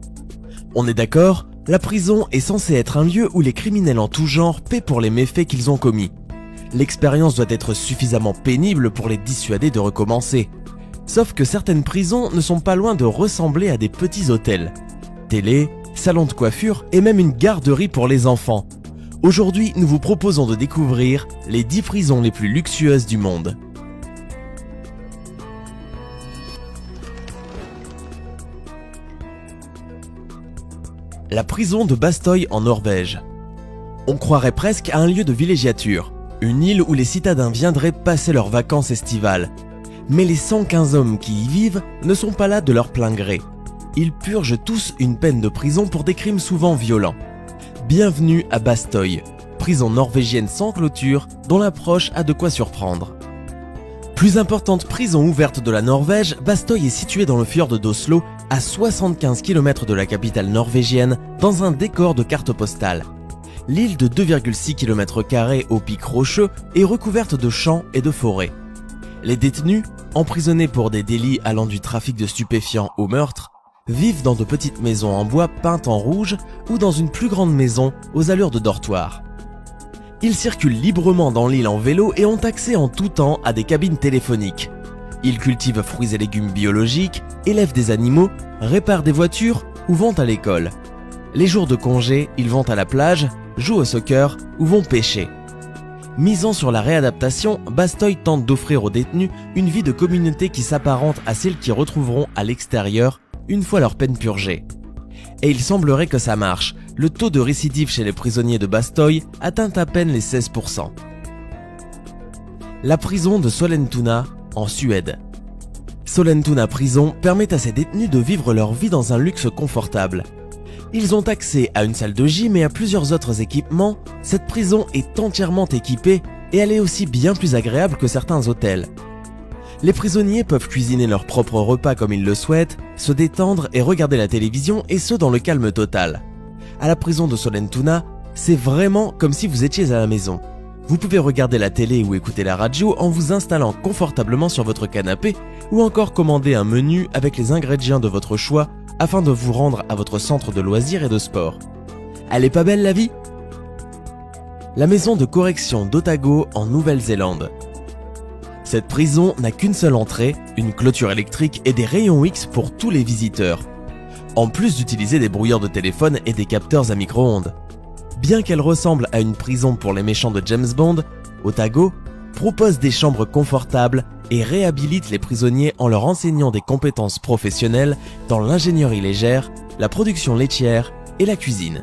On est d'accord, la prison est censée être un lieu où les criminels en tout genre paient pour les méfaits qu'ils ont commis. L'expérience doit être suffisamment pénible pour les dissuader de recommencer. Sauf que certaines prisons ne sont pas loin de ressembler à des petits hôtels. Télé, salon de coiffure et même une garderie pour les enfants. Aujourd'hui, nous vous proposons de découvrir les 10 prisons les plus luxueuses du monde. La prison de Bastøy en Norvège. On croirait presque à un lieu de villégiature, une île où les citadins viendraient passer leurs vacances estivales. Mais les 115 hommes qui y vivent ne sont pas là de leur plein gré. Ils purgent tous une peine de prison pour des crimes souvent violents. Bienvenue à Bastøy, prison norvégienne sans clôture dont l'approche a de quoi surprendre. Plus importante prison ouverte de la Norvège, Bastøy est située dans le fjord d'Oslo, à 75 km de la capitale norvégienne, dans un décor de carte postale. L'île de 2,6 km² au pic rocheux est recouverte de champs et de forêts. Les détenus, emprisonnés pour des délits allant du trafic de stupéfiants au meurtre, vivent dans de petites maisons en bois peintes en rouge ou dans une plus grande maison aux allures de dortoir. Ils circulent librement dans l'île en vélo et ont accès en tout temps à des cabines téléphoniques. Ils cultivent fruits et légumes biologiques, élèvent des animaux, réparent des voitures ou vont à l'école. Les jours de congé, ils vont à la plage, jouent au soccer ou vont pêcher. Misant sur la réadaptation, Bastøy tente d'offrir aux détenus une vie de communauté qui s'apparente à celle qu'ils retrouveront à l'extérieur une fois leur peine purgée. Et il semblerait que ça marche, le taux de récidive chez les prisonniers de Bastøy atteint à peine les 16%. La prison de Sollentuna en Suède. Sollentuna prison permet à ces détenus de vivre leur vie dans un luxe confortable. Ils ont accès à une salle de gym et à plusieurs autres équipements. Cette prison est entièrement équipée et elle est aussi bien plus agréable que certains hôtels. Les prisonniers peuvent cuisiner leurs propres repas comme ils le souhaitent, se détendre et regarder la télévision, et ce dans le calme total. À la prison de Sollentuna, c'est vraiment comme si vous étiez à la maison. Vous pouvez regarder la télé ou écouter la radio en vous installant confortablement sur votre canapé, ou encore commander un menu avec les ingrédients de votre choix afin de vous rendre à votre centre de loisirs et de sport. Elle est pas belle la vie? La maison de correction d'Otago en Nouvelle-Zélande. Cette prison n'a qu'une seule entrée, une clôture électrique et des rayons X pour tous les visiteurs, en plus d'utiliser des brouilleurs de téléphone et des capteurs à micro-ondes. Bien qu'elle ressemble à une prison pour les méchants de James Bond, Otago propose des chambres confortables et réhabilite les prisonniers en leur enseignant des compétences professionnelles dans l'ingénierie légère, la production laitière et la cuisine.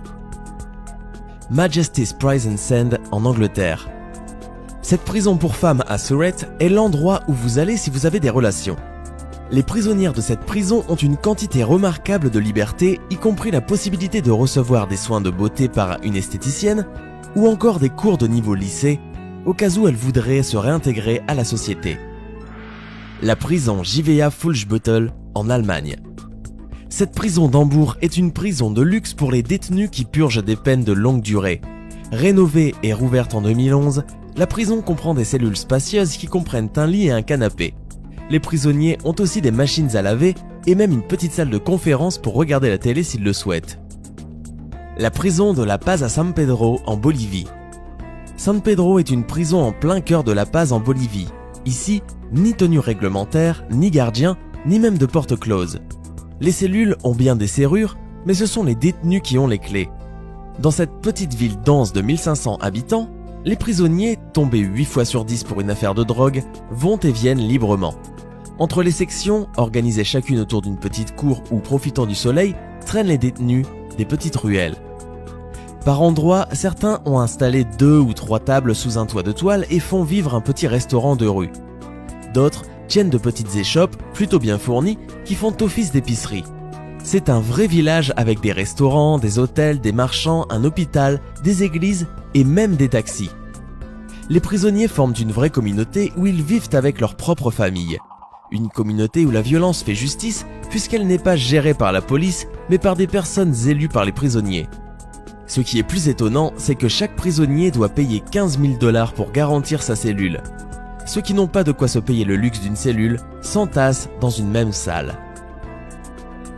Majesty's Prison Sand en Angleterre. Cette prison pour femmes à Surrey est l'endroit où vous allez si vous avez des relations. Les prisonnières de cette prison ont une quantité remarquable de liberté, y compris la possibilité de recevoir des soins de beauté par une esthéticienne ou encore des cours de niveau lycée, au cas où elles voudraient se réintégrer à la société. La prison Jivea Fullsbüttel en Allemagne. Cette prison d'Hambourg est une prison de luxe pour les détenus qui purgent des peines de longue durée. Rénovée et rouverte en 2011, la prison comprend des cellules spacieuses qui comprennent un lit et un canapé. Les prisonniers ont aussi des machines à laver et même une petite salle de conférence pour regarder la télé s'ils le souhaitent. La prison de La Paz à San Pedro en Bolivie. San Pedro est une prison en plein cœur de La Paz en Bolivie. Ici, ni tenue réglementaire, ni gardien, ni même de porte close. Les cellules ont bien des serrures, mais ce sont les détenus qui ont les clés. Dans cette petite ville dense de 1500 habitants, les prisonniers, tombés 8 fois sur 10 pour une affaire de drogue, vont et viennent librement. Entre les sections, organisées chacune autour d'une petite cour ou profitant du soleil, traînent les détenus des petites ruelles. Par endroits, certains ont installé 2 ou 3 tables sous un toit de toile et font vivre un petit restaurant de rue. D'autres tiennent de petites échoppes, plutôt bien fournies, qui font office d'épicerie. C'est un vrai village avec des restaurants, des hôtels, des marchands, un hôpital, des églises et même des taxis. Les prisonniers forment une vraie communauté où ils vivent avec leur propre famille. Une communauté où la violence fait justice puisqu'elle n'est pas gérée par la police mais par des personnes élues par les prisonniers. Ce qui est plus étonnant, c'est que chaque prisonnier doit payer 15 000 $ pour garantir sa cellule. Ceux qui n'ont pas de quoi se payer le luxe d'une cellule s'entassent dans une même salle.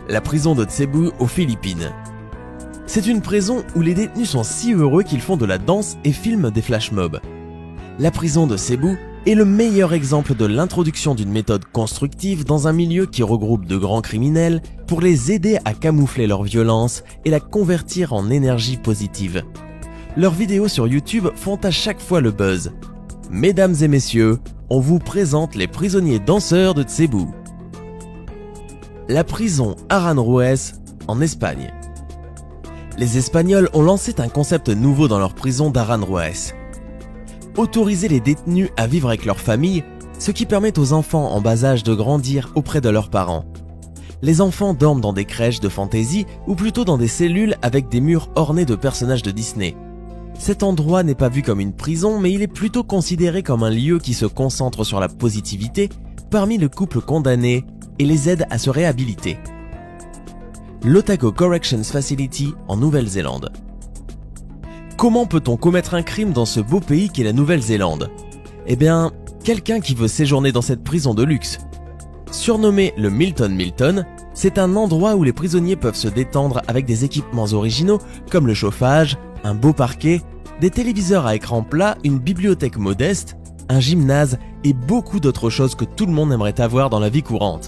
la prison de Cebu aux Philippines. C'est une prison où les détenus sont si heureux qu'ils font de la danse et filment des flash mobs. La prison de Cebu est le meilleur exemple de l'introduction d'une méthode constructive dans un milieu qui regroupe de grands criminels pour les aider à camoufler leur violence et la convertir en énergie positive. Leurs vidéos sur YouTube font à chaque fois le buzz. Mesdames et messieurs, on vous présente les prisonniers danseurs de Cebu. La prison Aranjuez en Espagne. Les Espagnols ont lancé un concept nouveau dans leur prison d'Aranjuez. Autoriser les détenus à vivre avec leur famille, ce qui permet aux enfants en bas âge de grandir auprès de leurs parents. Les enfants dorment dans des crèches de fantaisie ou plutôt dans des cellules avec des murs ornés de personnages de Disney. Cet endroit n'est pas vu comme une prison, mais il est plutôt considéré comme un lieu qui se concentre sur la positivité parmi le couple condamné et les aide à se réhabiliter. L'Otago Corrections Facility en Nouvelle-Zélande. Comment peut-on commettre un crime dans ce beau pays qu'est la Nouvelle-Zélande? Eh bien, quelqu'un qui veut séjourner dans cette prison de luxe. Surnommé le Milton, c'est un endroit où les prisonniers peuvent se détendre avec des équipements originaux comme le chauffage, un beau parquet, des téléviseurs à écran plat, une bibliothèque modeste, un gymnase et beaucoup d'autres choses que tout le monde aimerait avoir dans la vie courante.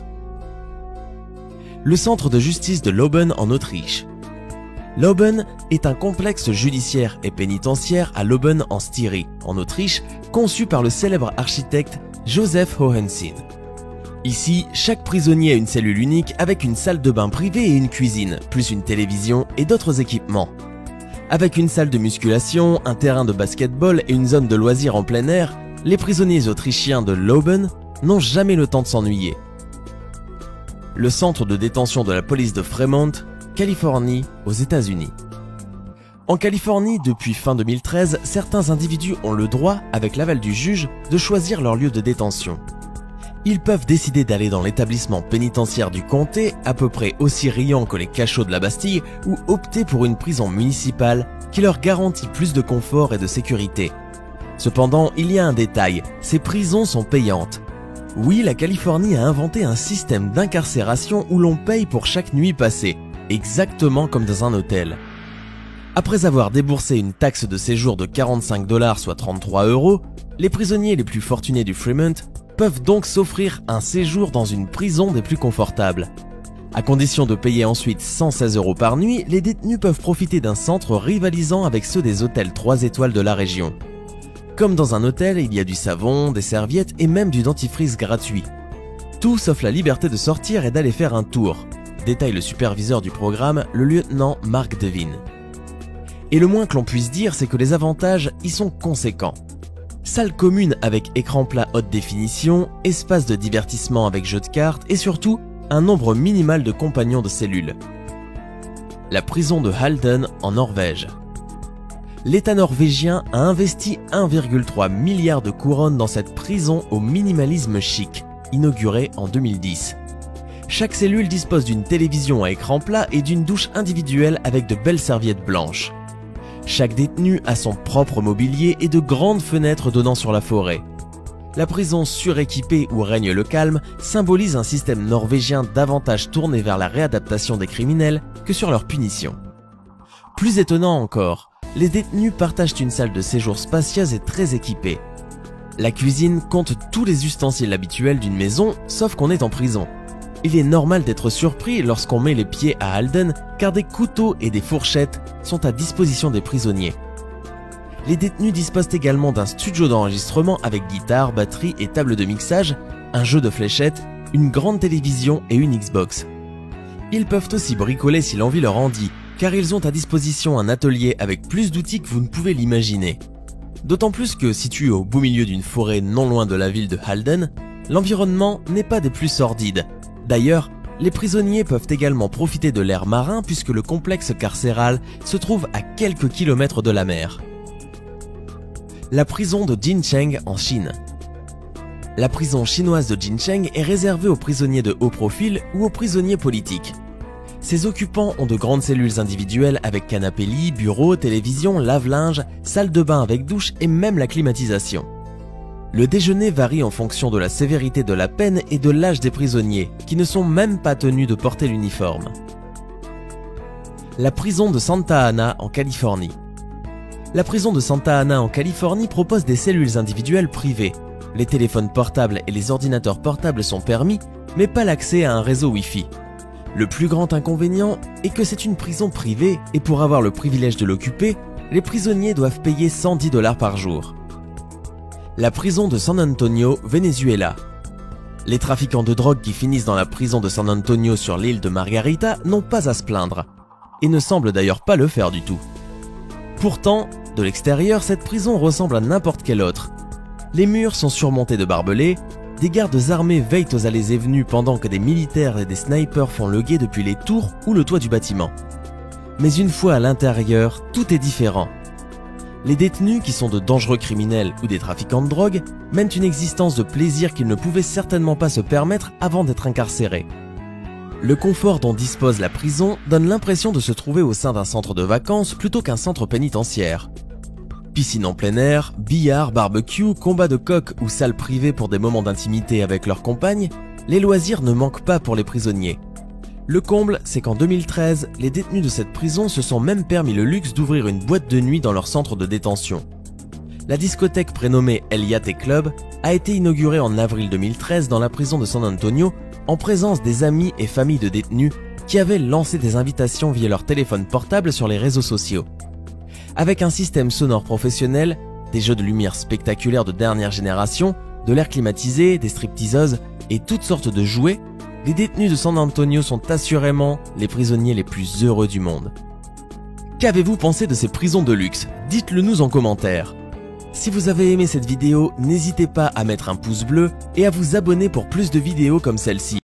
Le centre de justice de Leoben en Autriche. Leoben est un complexe judiciaire et pénitentiaire à Leoben en Styrie, en Autriche, conçu par le célèbre architecte Joseph Hohensin. Ici, chaque prisonnier a une cellule unique avec une salle de bain privée et une cuisine, plus une télévision et d'autres équipements. Avec une salle de musculation, un terrain de basketball et une zone de loisirs en plein air, les prisonniers autrichiens de Leoben n'ont jamais le temps de s'ennuyer. Le centre de détention de la police de Fremont, Californie, aux États-Unis. En Californie, depuis fin 2013, certains individus ont le droit, avec l'aval du juge, de choisir leur lieu de détention. Ils peuvent décider d'aller dans l'établissement pénitentiaire du comté, à peu près aussi riant que les cachots de la Bastille, ou opter pour une prison municipale qui leur garantit plus de confort et de sécurité. Cependant, il y a un détail, ces prisons sont payantes. Oui, la Californie a inventé un système d'incarcération où l'on paye pour chaque nuit passée, exactement comme dans un hôtel. Après avoir déboursé une taxe de séjour de 45 $, soit 33 €, les prisonniers les plus fortunés du Fremont peuvent donc s'offrir un séjour dans une prison des plus confortables. À condition de payer ensuite 116 € par nuit, les détenus peuvent profiter d'un centre rivalisant avec ceux des hôtels 3 étoiles de la région. Comme dans un hôtel, il y a du savon, des serviettes et même du dentifrice gratuit. Tout sauf la liberté de sortir et d'aller faire un tour, détaille le superviseur du programme, le lieutenant Mark Devine. Et le moins que l'on puisse dire, c'est que les avantages y sont conséquents. Salle commune avec écran plat haute définition, espace de divertissement avec jeux de cartes et surtout, un nombre minimal de compagnons de cellule. La prison de Halden en Norvège. L'État norvégien a investi 1,3 milliard de couronnes dans cette prison au minimalisme chic, inaugurée en 2010. Chaque cellule dispose d'une télévision à écran plat et d'une douche individuelle avec de belles serviettes blanches. Chaque détenu a son propre mobilier et de grandes fenêtres donnant sur la forêt. La prison suréquipée où règne le calme symbolise un système norvégien davantage tourné vers la réadaptation des criminels que sur leur punition. Plus étonnant encore, les détenus partagent une salle de séjour spacieuse et très équipée. La cuisine compte tous les ustensiles habituels d'une maison, sauf qu'on est en prison. Il est normal d'être surpris lorsqu'on met les pieds à Halden, car des couteaux et des fourchettes sont à disposition des prisonniers. Les détenus disposent également d'un studio d'enregistrement avec guitare, batterie et table de mixage, un jeu de fléchettes, une grande télévision et une Xbox. Ils peuvent aussi bricoler si l'envie leur en dit, car ils ont à disposition un atelier avec plus d'outils que vous ne pouvez l'imaginer. D'autant plus que, situé au beau milieu d'une forêt non loin de la ville de Halden, l'environnement n'est pas des plus sordides. D'ailleurs, les prisonniers peuvent également profiter de l'air marin puisque le complexe carcéral se trouve à quelques kilomètres de la mer. La prison de Jincheng en Chine. La prison chinoise de Jincheng est réservée aux prisonniers de haut profil ou aux prisonniers politiques. Ces occupants ont de grandes cellules individuelles avec canapé-lit, bureau, télévision, lave-linge, salle de bain avec douche et même la climatisation. Le déjeuner varie en fonction de la sévérité de la peine et de l'âge des prisonniers, qui ne sont même pas tenus de porter l'uniforme. La prison de Santa Ana en Californie. La prison de Santa Ana en Californie propose des cellules individuelles privées. Les téléphones portables et les ordinateurs portables sont permis, mais pas l'accès à un réseau Wi-Fi. Le plus grand inconvénient est que c'est une prison privée et pour avoir le privilège de l'occuper, les prisonniers doivent payer 110 $ par jour. La prison de San Antonio, Venezuela. Les trafiquants de drogue qui finissent dans la prison de San Antonio sur l'île de Margarita n'ont pas à se plaindre, et ne semblent d'ailleurs pas le faire du tout. Pourtant, de l'extérieur, cette prison ressemble à n'importe quelle autre. Les murs sont surmontés de barbelés, des gardes armés veillent aux allées et venues pendant que des militaires et des snipers font le guet depuis les tours ou le toit du bâtiment. Mais une fois à l'intérieur, tout est différent. Les détenus, qui sont de dangereux criminels ou des trafiquants de drogue, mènent une existence de plaisir qu'ils ne pouvaient certainement pas se permettre avant d'être incarcérés. Le confort dont dispose la prison donne l'impression de se trouver au sein d'un centre de vacances plutôt qu'un centre pénitentiaire. Piscine en plein air, billard, barbecue, combat de coq ou salle privée pour des moments d'intimité avec leurs compagnes, les loisirs ne manquent pas pour les prisonniers. Le comble, c'est qu'en 2013, les détenus de cette prison se sont même permis le luxe d'ouvrir une boîte de nuit dans leur centre de détention. La discothèque prénommée El Yate Club a été inaugurée en avril 2013 dans la prison de San Antonio en présence des amis et familles de détenus qui avaient lancé des invitations via leur téléphone portable sur les réseaux sociaux. Avec un système sonore professionnel, des jeux de lumière spectaculaires de dernière génération, de l'air climatisé, des stripteaseuses et toutes sortes de jouets, les détenus de San Antonio sont assurément les prisonniers les plus heureux du monde. Qu'avez-vous pensé de ces prisons de luxe? Dites-le nous en commentaire. Si vous avez aimé cette vidéo, n'hésitez pas à mettre un pouce bleu et à vous abonner pour plus de vidéos comme celle-ci.